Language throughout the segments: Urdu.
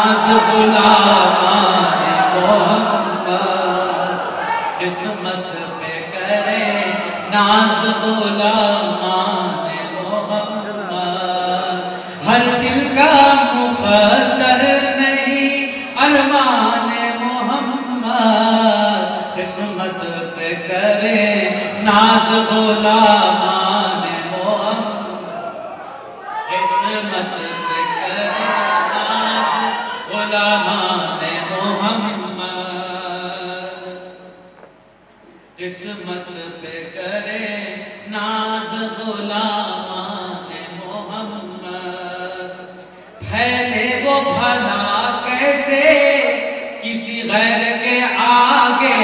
ناز غلامان محمد قسمت پہ کرے ناز غلامان محمد ہر دل کا مخدر نہیں ارمان محمد قسمت پہ کرے ناز غلامان محمد قسمت پہ کرے ناز غلامان محمد قسمت پہ کرے ناز غلامان محمد پھیلے وہ بھلا کیسے کسی غیر کے آگے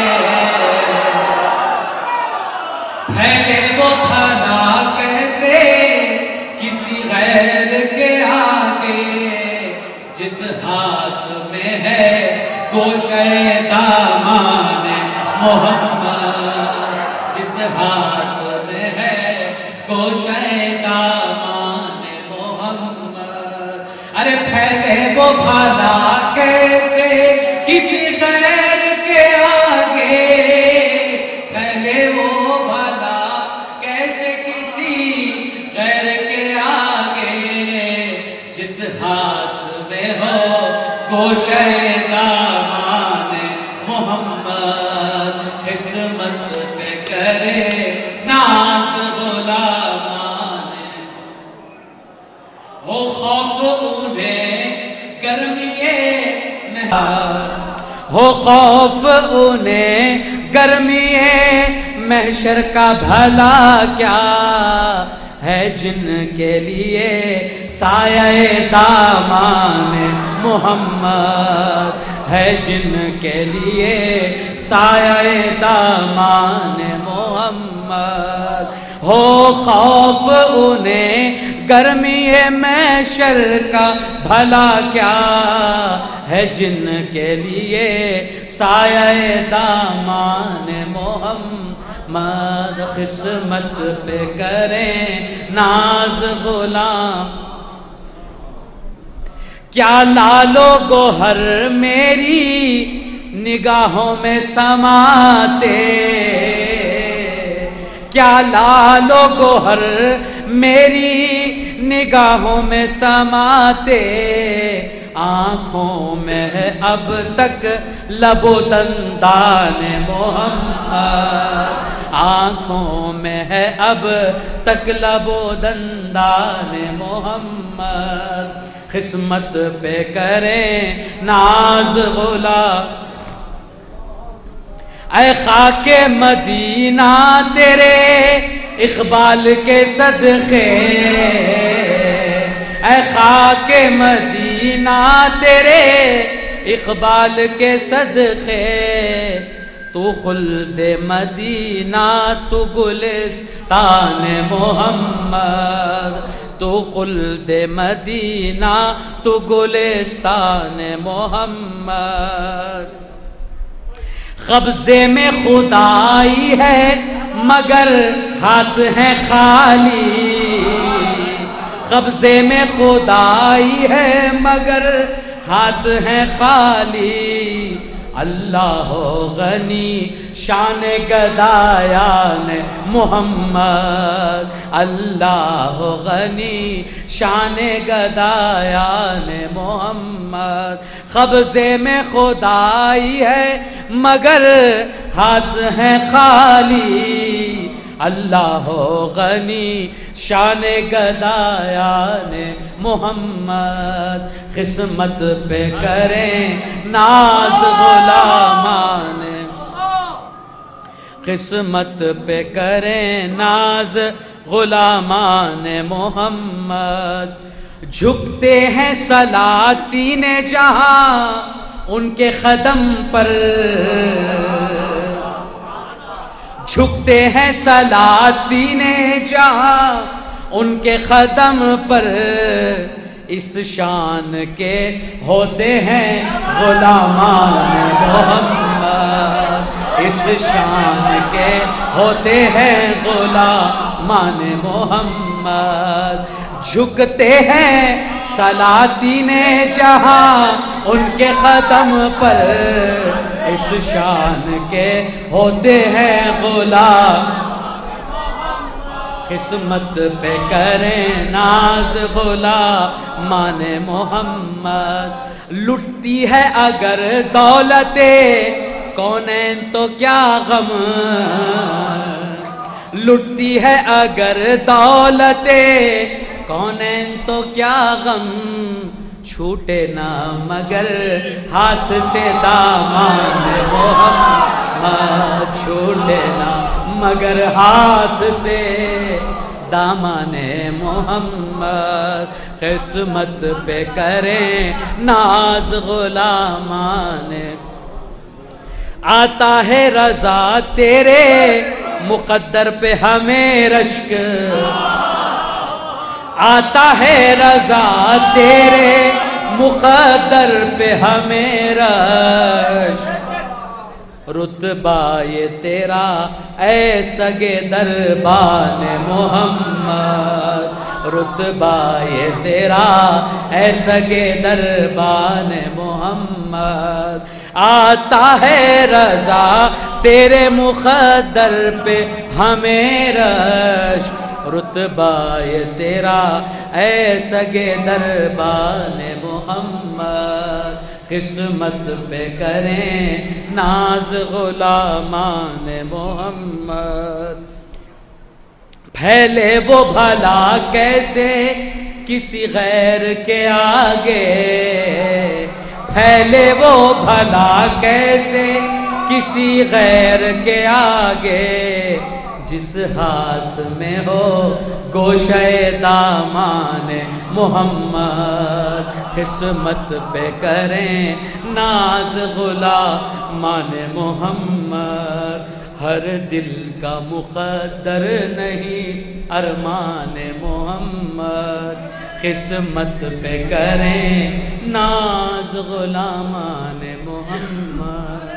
پھیلے وہ بھلا کیسے کسی غیر کے آگے جس ہاتھ میں ہے گوشہ دامان محمد جس ہاتھ میں ہے گوشہ دامان محمد ارے پھیلے وہ بھلا کیسے کسی غیر کے آگے پھیلے وہ بھلا کیسے کسی غیر کے آگے جس ہاتھ میں ہو گوشہ دامان محمد قسمت پہ کرے ناز غلامان ہو خوف انہیں گرمیے ہو خوف انہیں گرمیے محشر کا بھلا کیا ہے جن کے لیے سایہ دامان محمد ہے جن کے لیے سایہ دامان محمد ہو خوف انہیں گرمی محشر کا بھلا کیا ہے جن کے لیے سایہ دامان محمد قسمت پہ کریں ناز غلام کیا لالو گوہر میری نگاہوں میں سماتے کیا لالو گوہر میری نگاہوں میں سماتے آنکھوں میں ہے اب تک لب و دندان محمد آنکھوں میں ہے اب تک لب و دندان محمد قسمت پہ کریں ناز غلام اے خاک مدینہ تیرے اقبال کے صدقے اے خاک مدینہ تیرے اقبال کے صدقے تو خلد مدینہ تو گلستان محمد تو خلد مدینہ تو گلستان محمد قبضے میں خدائی ہے مگر ہاتھ ہیں خالی قبضے میں خدائی ہے مگر ہاتھ ہیں خالی اللہ غنی شان گدایان محمد اللہ غنی شان گدایان محمد قبضے میں خدائی ہے مگر ہاتھ ہیں خالی اللہ غنی شان گدایان محمد قسمت پہ کریں ناز غلامان قسمت پہ کریں ناز غلامان محمد جھکتے ہیں سلاطین جہاں ان کے قدم پر جھکتے ہیں سلاطین جہاں ان کے قدم پر اس شان کے ہوتے ہیں غلامان محمد اس شان کے ہوتے ہیں غلامان محمد جھکتے ہیں سلاطین جہاں ان کے قدم پر، اس شان کے ہوتے ہیں غلام، قسمت پہ کریں ناز غلامان محمد۔ لٹتی ہے اگر دولت کونین تو کیا غم، لٹتی ہے اگر دولت کونین تو کیا غم، چھوٹے نہ مگر ہاتھ سے دامان محمد، چھوٹے نہ مگر ہاتھ سے دامان محمد، قسمت پہ کریں ناز غلامان۔ آتا ہے رضا تیرے مقدر پہ ہمیں رشک، آتا ہے رضا تیرے مقدر پہ ہمیں رشک، رتبہ یہ تیرا اے سگے دربان محمد، رتبہ یہ تیرا اے سگے دربان محمد، آتا ہے رضا تیرے مقدر پہ ہمیں رشک، رتبہ یہ تیرا اے سگے دربان محمد، قسمت پہ کریں ناز غلامان محمد۔ پھیلے وہ بھلا کیسے کسی غیر کے آگے، پھیلے وہ بھلا کیسے کسی غیر کے آگے، جس ہاتھ میں ہو گوشہ دامان محمد، قسمت پہ کریں ناز غلامان محمد، ہر دل کا مقدر نہیں ارمان محمد، قسمت پہ کریں ناز غلامان محمد۔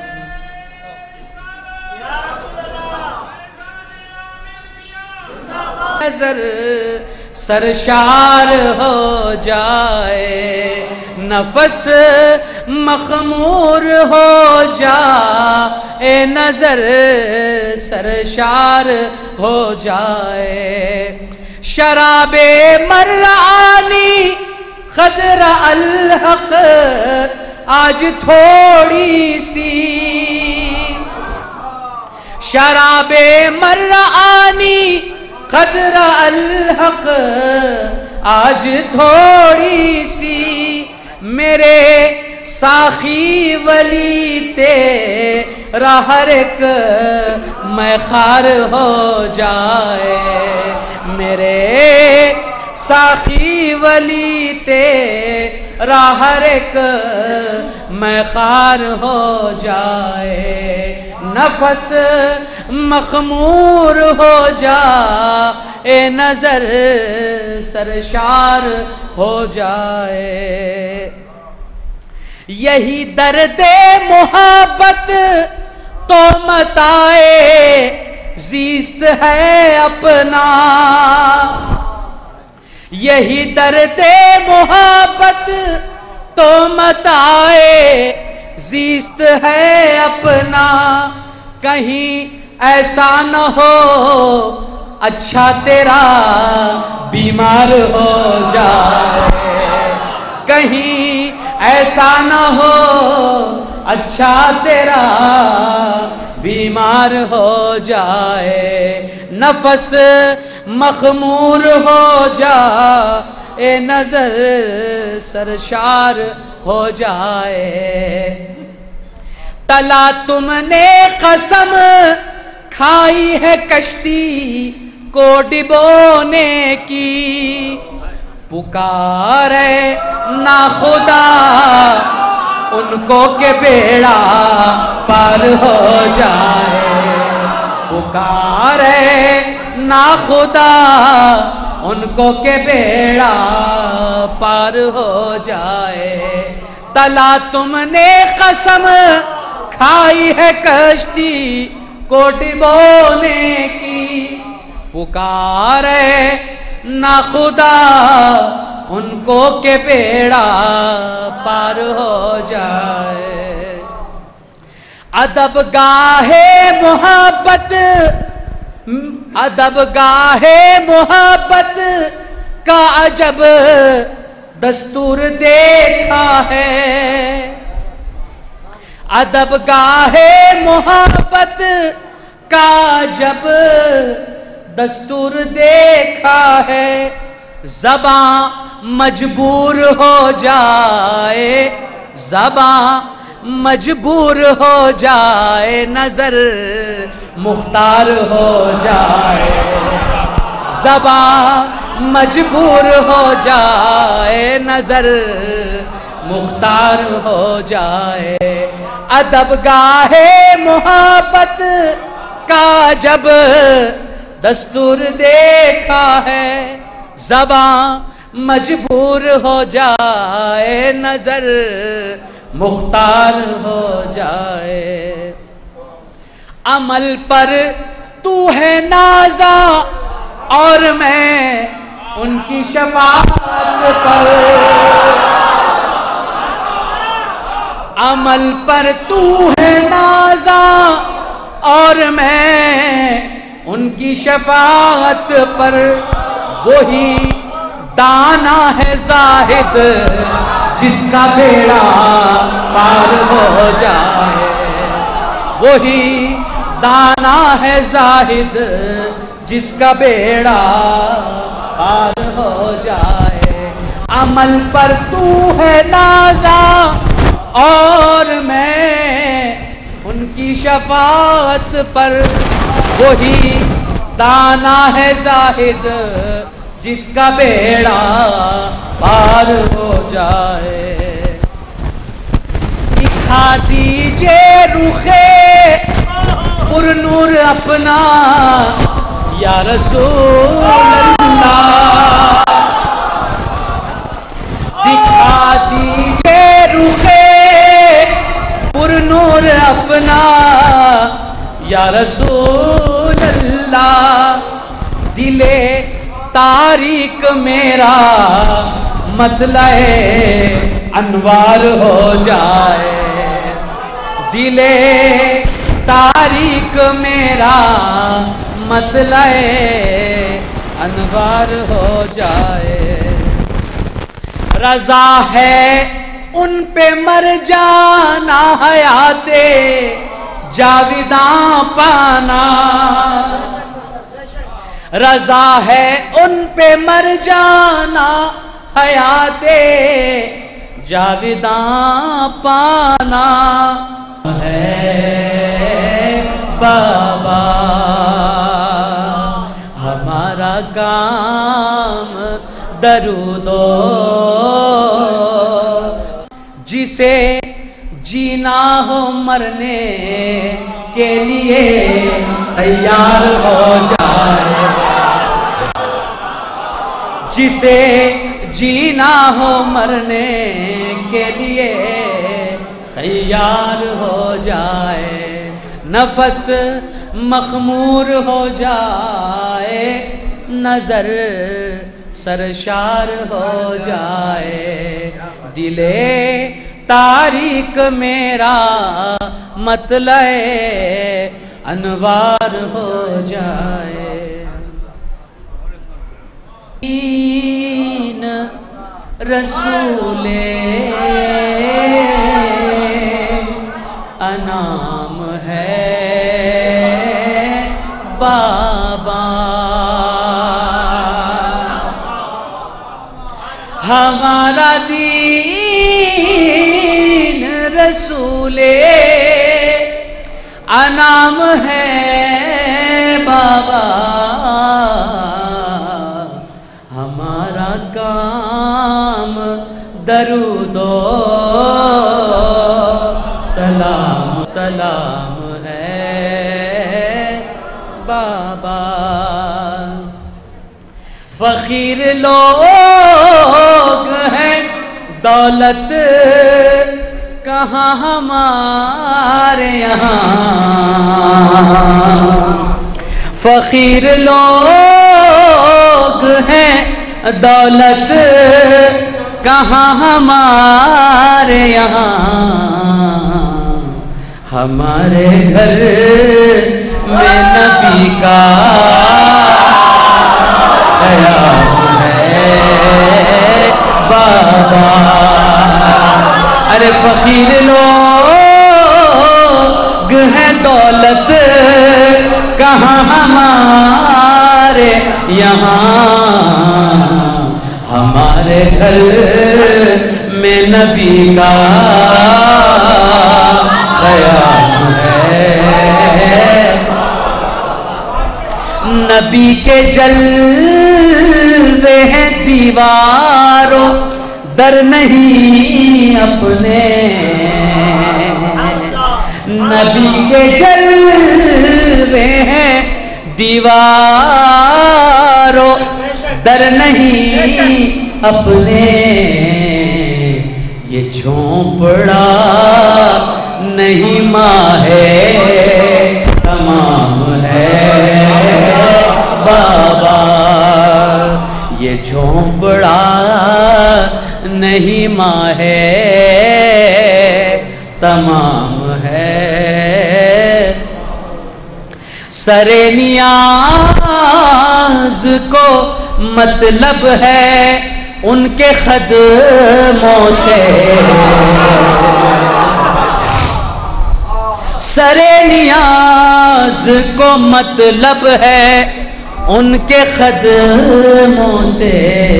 نظر سرشار ہو جائے، نفس مخمور ہو جائے، نظر سرشار ہو جائے، شراب مرانی قدر الحق آج تھوڑی سی، شراب مرانی قدر الحق آج تھوڑی سی، میرے ساخی ولی تیرا ہر ایک میں خار ہو جائے، میرے ساخی ولی تیرا ہر ایک میں خار ہو جائے، نفس مخمور ہو جائے، نظر سرشار ہو جائے، یہی درد محبت تو متائے زیست ہے اپنا، یہی درد محبت تو متائے زیست ہے اپنا، کہیں ایسا نہ ہو اچھا تیرا بیمار ہو جائے، کہیں ایسا نہ ہو اچھا تیرا بیمار ہو جائے، نفس مخمور ہو جائے، نظر سرشار ہو جائے، تلا تم نے قسم کھائی ہے کشتی کو ڈبونے کی، پکارے نا خدا ان کو کہ بیڑا پار ہو جائے، پکارے نا خدا ان کو کہ بیڑا پار ہو جائے، تلا تم نے قسم کھائی ہے کشتی کو ڈبونے کی، پکارے نہ خدا ان کو کہ بیڑا پار ہو جائے۔ ادب گاہے محبت، ادب گاہے محبت کا عجب دستور دیکھا ہے۔ ادب گاہے محبت کا جب دستور دیکھا ہے، زباں مجبور ہو جائے، زباں مجبور ہو جائے، نظر مختار ہو جائے، زباں مجبور ہو جائے، نظر مختار ہو جائے۔ ادب گاہے محبت کا جب دستور دیکھا ہے، زباں مجبور ہو جائے، نظر مختار ہو جائے۔ عمل پر تو ہے نازاں اور میں ان کی شفاعت پر، عمل پر تو ہے نازاں اور میں ان کی شفاعت پر، وہی دانا ہے زاہد جس کا بیڑا پار ہو جائے، وہی دانا ہے زاہد جس کا بیڑا پار ہو جائے۔ عمل پر تو ہے نازاں اور میں ان کی شفاعت پر، وہی دانا ہے زاہد جس کا بیڑا پار ہو جائے۔ دکھا دیجئے رخے پر نور اپنا یا رسول اللہ، دکھا دیجئے رخے پر نور اپنا یا رسول اللہ، دل تاریک میرا مطلع انوار ہو جائے، دل تاریک میرا مطلع انوار ہو جائے۔ رضا ہے ان پہ مر جانا، حیات جاویداں پانا، رضا ہے ان پہ مر جانا، حیات جاویداں پانا ہے بابا ہمارا کام درود جسے جینا ہو مرنے کے لیے تیار ہو جائے، جسے جینا ہو مرنے کے لیے تیار ہو جائے، نفس مخمور ہو جائے، نظر سرشار ہو جائے، دل تاریک میرا مطلع انوار ہو جائے۔ دین رسول انعام ہے بابا، ہمارا دین رسول انعام ہے بابا، ہمارا کام درود و سلام سلام ہے بابا۔ فقیر لوگ ہیں دولت کہاں ہمارے یہاں، فقیر لوگ ہیں دولت کہاں ہمارے یہاں، ہمارے گھر میں نبی کا قیام ہے بابا۔ ارے فقیر لوگ ہیں دولت کہاں ہمارے یہاں، ہمارے گھر میں نبی کا قیام ہے۔ نبی کے جلوے ہیں دیواروں در نہیں اپنے، نبی کے جلوے ہیں دیواروں در نہیں اپنے، یہ جھونپڑا نہیں ماہ تمام ہے بابا، یہ جھونپڑا نہیں ماہ تمام ہے۔ سر نیاز کو مطلب ہے ان کے خدموں سے، سر نیاز کو مطلب ہے ان کے خدموں سے،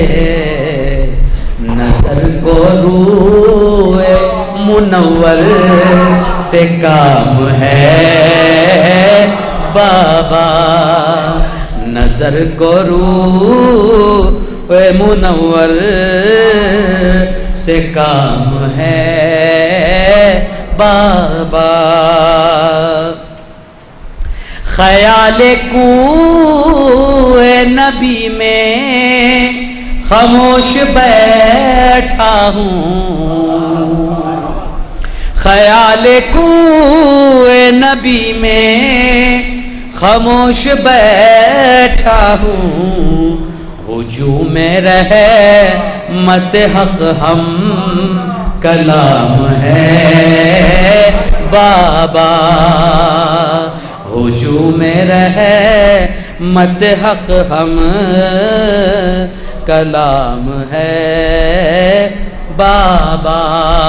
نظر کو روح منور سے کام ہے بابا، نظر کو روح منور سے کام ہے بابا۔ خیال کوئے نبی میں خاموش بیٹھا ہوں، خیال کوئے نبی میں خاموش بیٹھا ہوں، ہجوم رحمت حق ہم کلام ہے بابا، ہجوم رحمت حق ہم کلام ہے بابا۔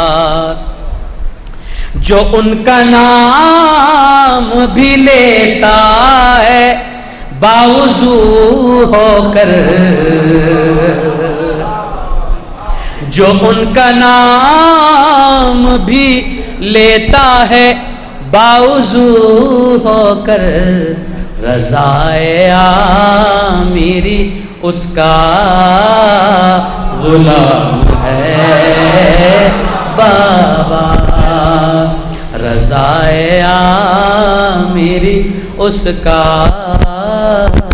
جو ان کا نام بھی لیتا ہے باوضو ہو کر، جو ان کا نام بھی لیتا ہے باوضو ہو کر، رضائے عامری اس کا غلام ہے بابا، رضائے عامری اس کا